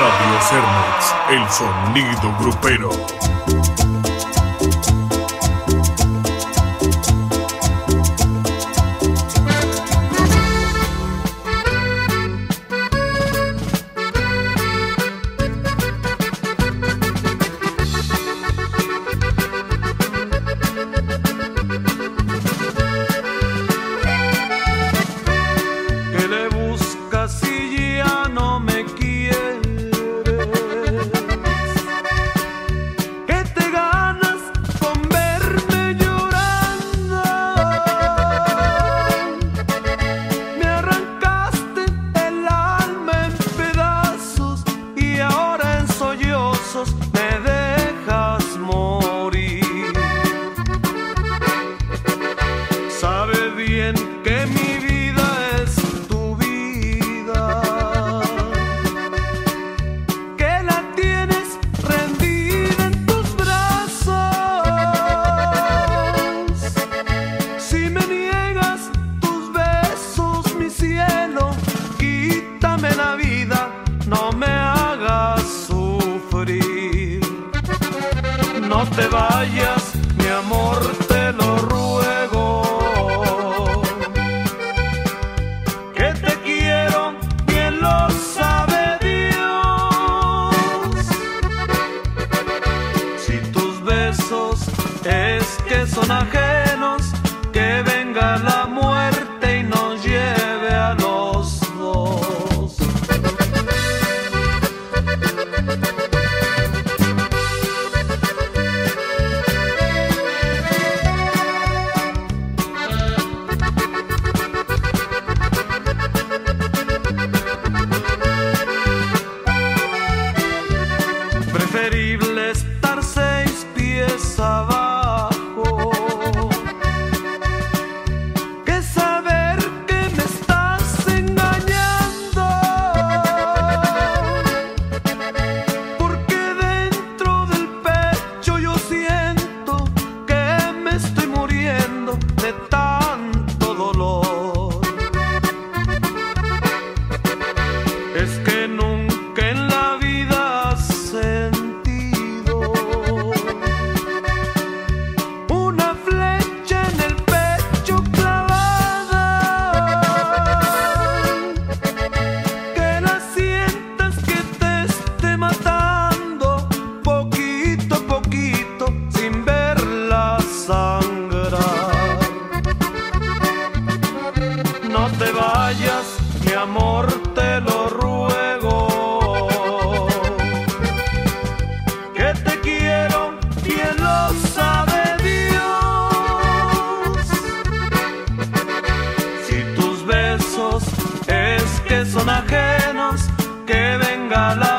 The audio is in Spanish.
Radio Cernex, el sonido grupero. Si ya no me quieres, ¿qué te ganas con verme llorando? Me arrancaste el alma en pedazos y ahora en sollozos me dejas morir. Sabe bien que mi vida es la vida, no me hagas sufrir. No te vayas, mi amor, te lo ruego. Que te quiero, bien lo sabe Dios. Si tus besos es que son ajenos, que venga la muerte y nos lleve a los dos. Preferible estar 6 pies abajo que saber que me estás engañando, porque dentro del pecho yo siento que me estoy muriendo de tanto dolor. Es que nunca en la vida has sentido una flecha en el pecho clavada, que la sientas que te esté matando poquito a poquito sin verla sangrar. No te vayas, mi amor, te lo ruego. Que te quiero, bien lo sabe Dios. Si tus besos es que son ajenos, que venga la